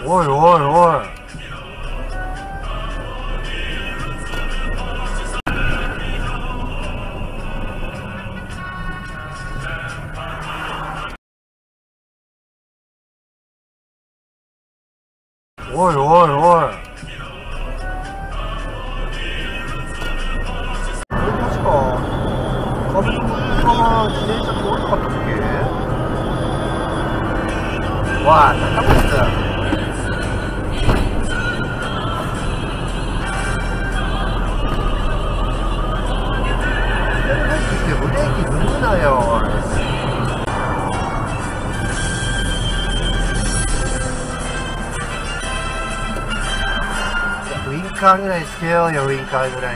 おいおいおい。おいおいおい。これ確か家族さんは自転車通らなかったっけ。わあ、高松入ってきてブレーキ踏むなよ。ウインカーぐらいつけようよ、ウインカーぐらい。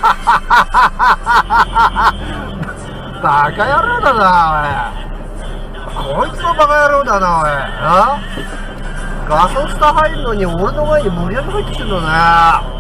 バカ野郎だな、おい。こいつもバカ野郎だな、おい。ガソスタ入るのに俺の前に無理やり入ってきてるのね。